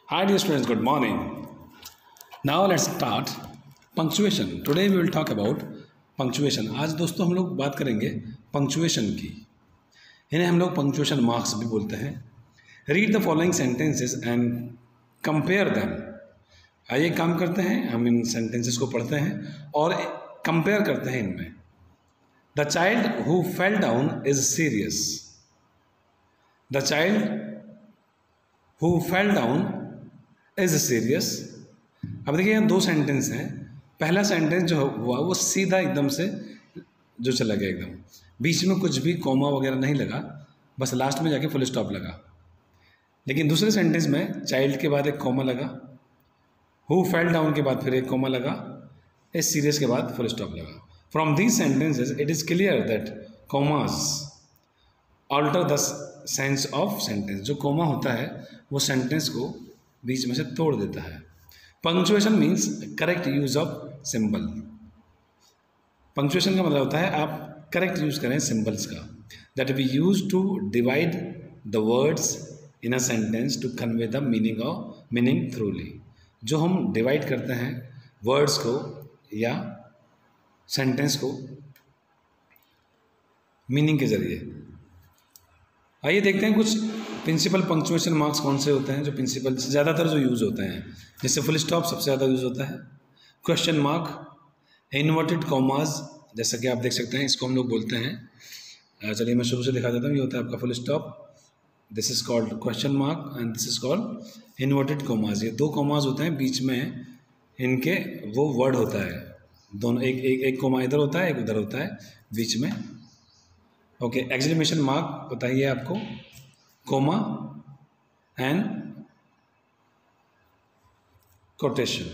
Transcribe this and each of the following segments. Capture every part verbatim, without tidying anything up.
Hi dear students, good morning. Now let's start punctuation. Today we will talk about punctuation. आज दोस्तों हम लोग बात करेंगे punctuation की. इन्हें हम लोग punctuation marks भी बोलते हैं. Read the following sentences and compare them. आइए काम करते हैं, हम इन sentences को पढ़ते हैं और compare करते हैं इनमें. The child who fell down is serious. The child who fell down is serious. अब देखिए यहाँ दो सेंटेंस हैं. पहला सेंटेंस जो हुआ वो सीधा एकदम से जो चला गया, एकदम बीच में कुछ भी कॉमा वगैरह नहीं लगा, बस लास्ट में जाके फुल स्टॉप लगा. लेकिन दूसरे सेंटेंस में चाइल्ड के बाद एक कॉमा लगा, हु फेल डाउन के बाद फिर एक कॉमा लगा, इस सीरियस के बाद फुल स्टॉप लगा. From these sentences it is clear that commas alter the sense of sentence. जो कॉमा होता है वो सेंटेंस को बीच में से तोड़ देता है. Punctuation means correct use of symbol. Punctuation का मतलब होता है आप करेक्ट यूज करें सिंबल्स का. That we use to divide the words in a sentence to convey the meaning of meaning thoroughly. जो हम डिवाइड करते हैं वर्ड्स को या सेंटेंस को मीनिंग के जरिए. आइए देखते हैं कुछ प्रिंसिपल पंक्चुएशन मार्क्स कौन से होते हैं जो प्रिंसिपल ज़्यादातर जो यूज़ होते हैं. जैसे फुल स्टॉप सबसे ज़्यादा यूज़ होता है, क्वेश्चन मार्क, इन्वर्टेड कॉमाज, जैसा कि आप देख सकते हैं इसको हम लोग बोलते हैं. चलिए मैं शुरू से दिखा देता हूँ. ये होता है आपका full stop, this is called question mark and this is called inverted commas. ये दो कॉमाज होते हैं, बीच में इनके वो वर्ड होता है, दोनों एक एक एक कॉमा इधर होता है, एक उधर होता है बीच में. ओके, एक्सक्लेमेशन मार्क पता ही है आपको, comma and quotation.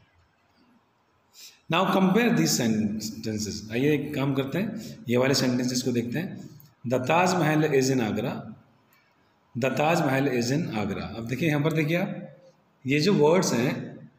Now compare these sentences. आइए एक काम करते हैं, ये वाले sentences को देखते हैं. The Taj Mahal is in Agra. The Taj Mahal is in Agra. अब देखिए यहाँ पर देखिए आप, ये जो words हैं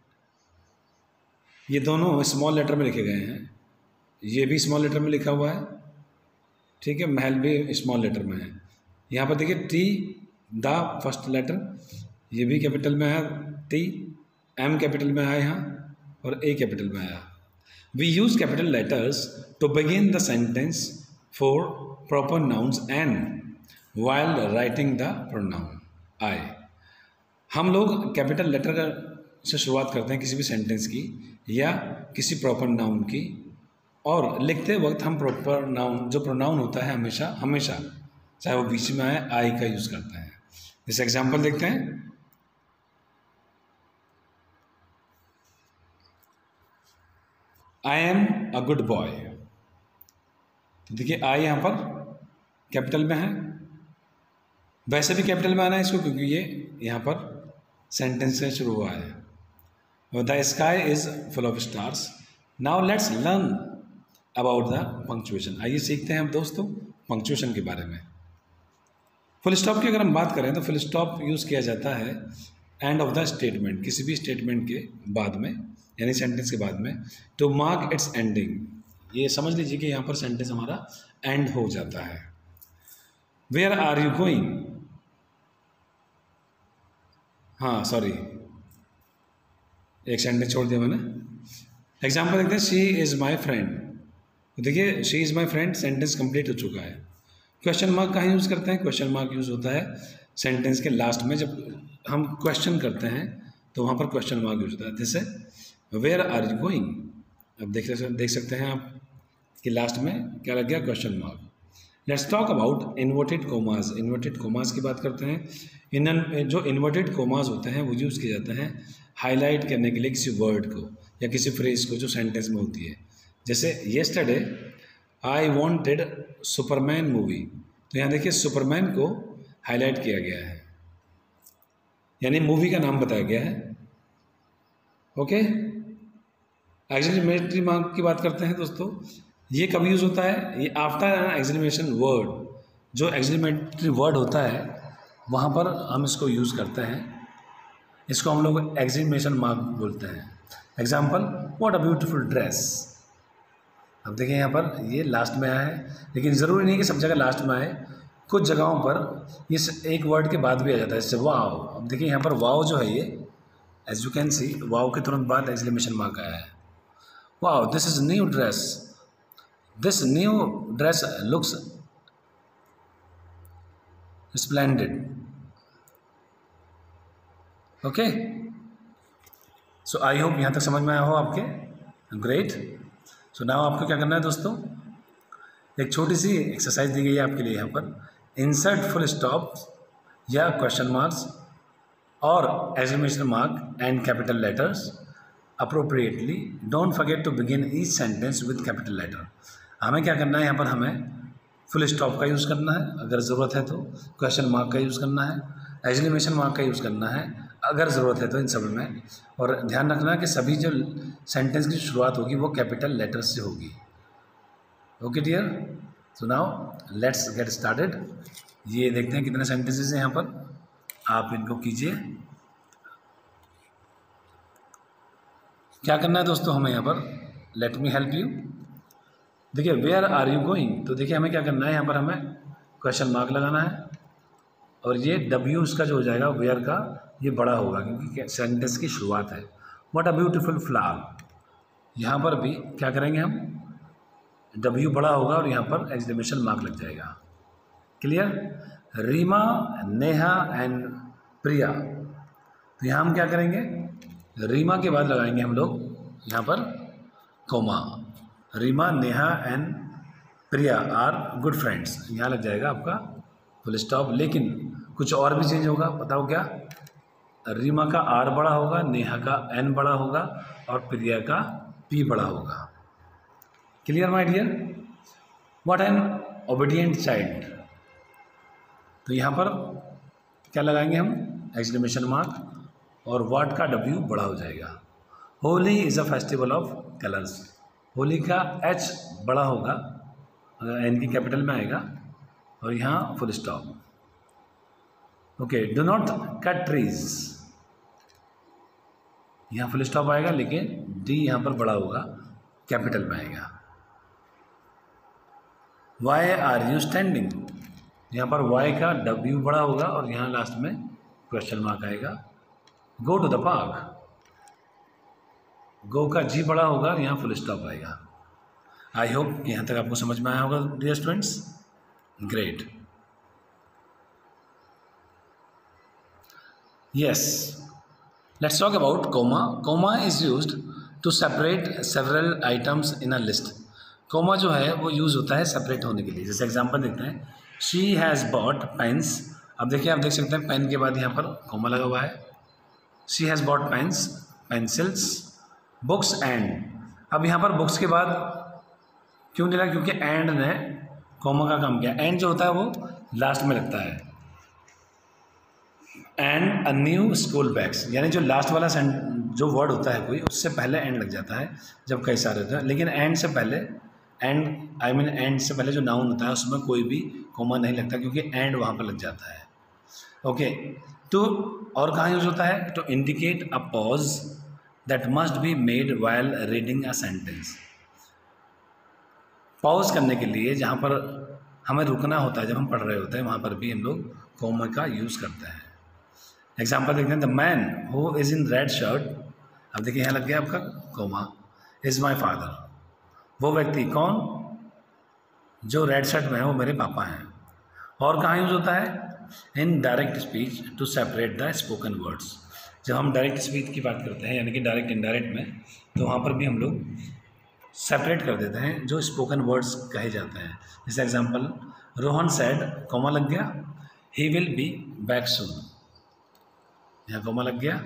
ये दोनों स्मॉल लेटर में लिखे गए हैं. ये भी स्मॉल लेटर में लिखा हुआ है, ठीक है, महल भी स्मॉल लेटर में है. यहाँ पर देखिए टी द फर्स्ट लेटर, ये भी कैपिटल में आया, टी एम कैपिटल में आया यहाँ और ए कैपिटल में आया. We use capital letters to begin the sentence for proper nouns and while writing the pronoun I. हम लोग कैपिटल लेटर का से शुरुआत करते हैं किसी भी सेंटेंस की या किसी प्रॉपर नाउन की, और लिखते वक्त हम प्रॉपर नाउन जो प्रोनाउन होता है हमेशा हमेशा चाहे वो बीच में आए आई का यूज़ करते हैं. जैसे एग्जांपल देखते हैं, I am a good boy. तो देखिए आई यहाँ पर कैपिटल में है, वैसे भी कैपिटल में आना है इसको क्योंकि ये यहाँ पर सेंटेंस से शुरू हुआ है. The sky is full of stars. Now let's learn about the punctuation. आइए सीखते हैं हम दोस्तों पंक्चुएशन के बारे में. फुल स्टॉप की अगर हम बात करें तो फुल स्टॉप यूज़ किया जाता है एंड ऑफ द स्टेटमेंट, किसी भी स्टेटमेंट के बाद में यानी सेंटेंस के बाद में, टू मार्क इट्स एंडिंग. ये समझ लीजिए कि यहाँ पर सेंटेंस हमारा एंड हो जाता है. वेयर आर यू गोइंग, हाँ सॉरी एक सेंटेंस छोड़ दिया मैंने. एग्जाम्पल देखते हैं, शी इज़ माई फ्रेंड. तो देखिए she is my friend sentence complete हो चुका है. क्वेश्चन मार्क कहाँ यूज़ करते हैं, क्वेश्चन मार्क यूज़ होता है सेंटेंस के लास्ट में. जब हम क्वेश्चन करते हैं तो वहाँ पर क्वेश्चन मार्क यूज होता है. जैसे वेयर आर यू गोइंग, अब देख देख सकते हैं आप कि लास्ट में क्या लग गया, question mark. Let's talk about inverted commas. Inverted commas की बात करते हैं. इन जो इन्वर्टेड कोमास होते हैं वो यूज़ किए जाते हैं हाईलाइट करने के लिए किसी वर्ड को या किसी फ्रेज को जो सेंटेंस में होती है. जैसे yesterday I wanted superman movie. तो यहाँ देखिए सुपरमैन को हाईलाइट किया गया है, यानी मूवी का नाम बताया गया है. ओके, एक्सक्लेमेटरी मार्क की बात करते हैं दोस्तों. ये कब यूज़ होता है, ये आफ्टर एक्सक्लेमेशन वर्ड. जो एक्सक्लेमेटरी वर्ड होता है वहाँ पर हम इसको यूज़ करते हैं. इसको हम लोग एक्सक्लेमेशन मार्क बोलते हैं. Example, what a beautiful dress. अब देखिए यहाँ पर ये लास्ट में आया है, लेकिन ज़रूरी नहीं कि सब जगह लास्ट में आए. कुछ जगहों पर इस एक वर्ड के बाद भी आ जाता है, जैसे वाव। अब देखिए यहाँ पर वाव जो है ये, as you can see, wow के तुरंत बाद एक्सक्लेमेशन मार्क आया है। Wow, this is new dress, this new dress looks splendid. Okay, so I hope यहाँ तक समझ में आया हो आपके। ग्रेट। सो नाउ आपको क्या करना है दोस्तों, एक छोटी सी एक्सरसाइज दी गई है आपके लिए यहाँ पर। इंसर्ट फुल स्टॉप या क्वेश्चन मार्क्स और exclamation mark and capital letters appropriately. Don't forget to begin each sentence with capital letter. हमें क्या करना है यहाँ पर, हमें फुल स्टॉप का यूज़ करना है अगर ज़रूरत है तो, क्वेश्चन मार्क का यूज़ करना है, एक्सक्लेमेशन मार्क का यूज़ करना है अगर ज़रूरत है तो इन सब में। और ध्यान रखना कि सभी जो सेंटेंस की शुरुआत होगी वो कैपिटल लेटर्स से होगी। Okay dear, so now let's get started. ये देखते हैं कितने सेंटेंसेस हैं यहाँ पर, आप इनको कीजिए। क्या करना है दोस्तों हमें यहाँ पर, लेट मी हेल्प यू। देखिए वेयर आर यू गोइंग, तो देखिए हमें क्या करना है यहाँ पर, हमें क्वेश्चन मार्क लगाना है और ये डब्ल्यू उसका जो हो जाएगा वेयर का, ये बड़ा होगा क्योंकि सेंटेंस की शुरुआत है। व्हाट अ ब्यूटीफुल फ्लावर, यहाँ पर भी क्या करेंगे हम, डब्ल्यू बड़ा होगा और यहाँ पर एक्सक्लेमेशन मार्क लग जाएगा। क्लियर। रीमा, नेहा एंड प्रिया, तो यहाँ हम क्या करेंगे, रीमा के बाद लगाएंगे हम लोग यहाँ पर comma. Reema, Neha and Priya are good friends, यहाँ लग जाएगा आपका फुल स्टॉप। लेकिन कुछ और भी चेंज होगा, बताओ क्या। रीमा का आर बड़ा होगा, नेहा का एन बड़ा होगा और प्रिया का पी बड़ा होगा। Clear my dear. What an obedient child, तो यहाँ पर क्या लगाएंगे हम, एक्सक्लेमेशन मार्क और व्हाट का डब्ल्यू बड़ा हो जाएगा। Holi is a festival of colours, Holi का एच बड़ा होगा, एन की कैपिटल में आएगा और यहाँ full stop. Okay, do not cut trees, यहाँ फुल स्टॉप आएगा लेकिन डी यहाँ पर बड़ा होगा, कैपिटल में आएगा। वाई आर यू स्टैंडिंग, यहाँ पर वाई का डब्ल्यू बड़ा होगा और यहाँ लास्ट में क्वेश्चन मार्क आएगा। Go to the park, go का जी बड़ा होगा और यहाँ फुल स्टॉप आएगा। आई होप यहाँ तक आपको समझ में आया होगा dear students. Great. Yes, let's talk about comma. Comma is used to separate several items in a list. Comma जो है वो यूज़ होता है सेपरेट होने के लिए। जैसे एग्जांपल देखते हैं, she has bought pens। अब देखिए, आप देख सकते हैं पेन के बाद यहाँ पर comma लगा हुआ है। she has bought pens, pencils, books and। अब यहाँ पर books के बाद क्यों नहीं लगा, क्योंकि and ने comma का काम किया। and जो होता है वो लास्ट में लगता है। And a new school bags, यानी जो लास्ट वाला जो वर्ड होता है कोई, उससे पहले एंड लग जाता है जब कई सारे होते हैं। लेकिन एंड से पहले, एंड आई मीन एंड से पहले जो नाउन होता है उसमें कोई भी कॉमा नहीं लगता क्योंकि एंड वहाँ पर लग जाता है। ओके, तो और कहाँ यूज होता है, to indicate a pause that must be made while reading a sentence. Pause करने के लिए जहाँ पर हमें रुकना होता है जब हम पढ़ रहे होते हैं, वहाँ पर भी हम लोग कॉमा का यूज़ करते हैं। एग्जाम्पल देखते हैं, the man who is in red shirt, अब देखिए यहाँ लग गया आपका कोमा, इज़ माई फादर। वो व्यक्ति कौन, जो रेड शर्ट में है वो मेरे पापा हैं। और कहाँ यूज़ होता है, in direct speech to separate the spoken words. जब हम डायरेक्ट स्पीच की बात करते हैं यानी कि डायरेक्ट इनडायरेक्ट में, तो वहाँ पर भी हम लोग सेपरेट कर देते हैं जो स्पोकन वर्ड्स कहे जाते हैं। जैसे एग्जाम्पल, रोहन सेड, कोमा लग गया, he will be back soon, यहाँ कोमा लग गया।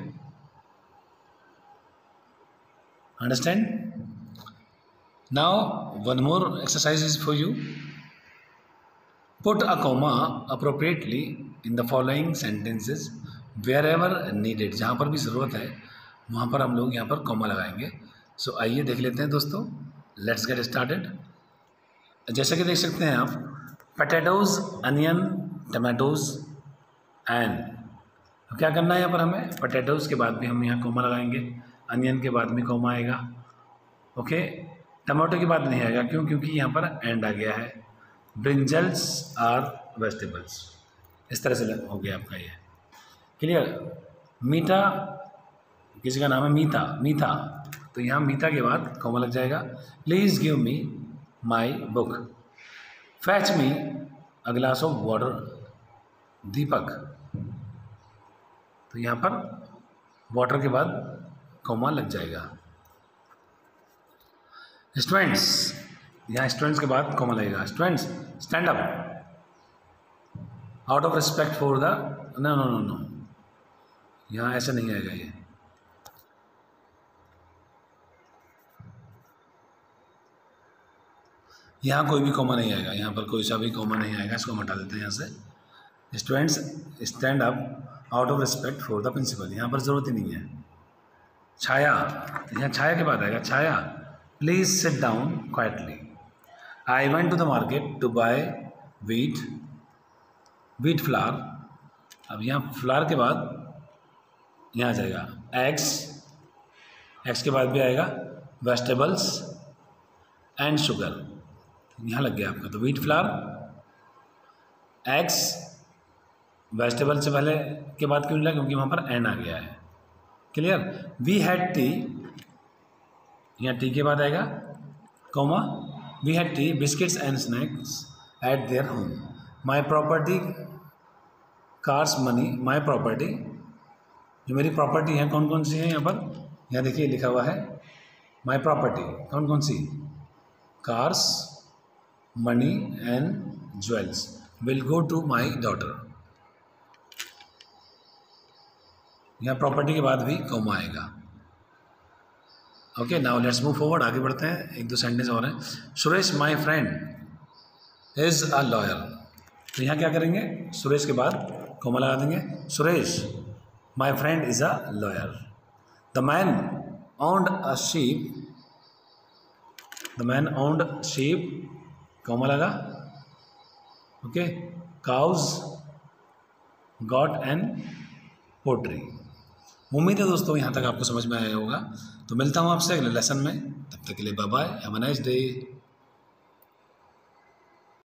Understand. Now one more exercise is for you. Put a comma appropriately in the following sentences wherever needed. जहाँ पर भी ज़रूरत है वहाँ पर हम लोग यहाँ पर कोमा लगाएंगे। सो so, आइए देख लेते हैं दोस्तों, लेट्स गेट स्टार्टेड। जैसे कि देख सकते हैं आप, पोटैटोज़, अनियन, टमाटोज़ एंड। क्या करना है यहाँ पर हमें, पोटैटोज़ के बाद भी हम यहाँ कोमा लगाएंगे, अनियन के बाद भी कोमा आएगा। ओके, टमाटो के बाद नहीं आएगा, क्यों, क्योंकि यहाँ पर एंड आ गया है। Brinjals are vegetables. इस तरह से हो गया आपका ये क्लियर। मीठा, किसी का नाम है मीता, मीठा, तो यहाँ मीठा के बाद कॉमा लग जाएगा। Please give me my book. Fetch me a glass of water, Deepak, तो यहाँ पर वाटर के बाद कॉमा लग जाएगा। स्टूडेंट्स, यहाँ स्टूडेंट्स के बाद कॉमा लगेगा। Students stand up, out of respect for the, no no no no, यहाँ ऐसा नहीं आएगा ये। यहाँ कोई भी कॉमा नहीं आएगा, यहाँ पर कोई सा भी कॉमा नहीं आएगा, इसको हम हटा देते हैं यहाँ से। Students stand up out of respect for the principal, यहाँ पर ज़रूरत ही नहीं है। छाया, यहाँ छाया के बाद आएगा छाया। Please sit down quietly. I went to the market to buy wheat, wheat flour, अब यहाँ फ्लावर के बाद यहाँ आ जाएगा एग्स, एग्स के बाद भी आएगा वेजिटेबल्स एंड शुगर, यहाँ लग गया आपका। तो व्हीट फ्लावर, एग्स, वेजिटेबल से पहले के बाद क्यों नहीं लगा, क्योंकि वहाँ पर एन आ गया है। क्लियर। वी हैड टी, यहाँ टी के बाद आएगा comma, we had tea, biscuits and snacks at there home. My property, cars, money, my property, जो मेरी प्रॉपर्टी है कौन कौन सी है यहाँ पर, यहाँ देखिए लिखा हुआ है माई प्रॉपर्टी, कौन कौन सी, cars, money and jewels will go to my daughter. यहाँ प्रॉपर्टी के बाद भी कॉमा आएगा। Okay, now let's move forward, आगे बढ़ते हैं। एक दो सेंटेंस और हैं। Suresh my friend is a lawyer, तो यहाँ क्या करेंगे, सुरेश के बाद कॉमा लगा देंगे। Suresh my friend is a lawyer. The man owned a sheep, the man owned sheep, comma लगा। Okay, cows got an poultry. उम्मीद है दोस्तों यहाँ तक आपको समझ में आया होगा। तो मिलता हूँ आपसे अगले लेसन में, तब तक के लिए bye bye, have a nice day.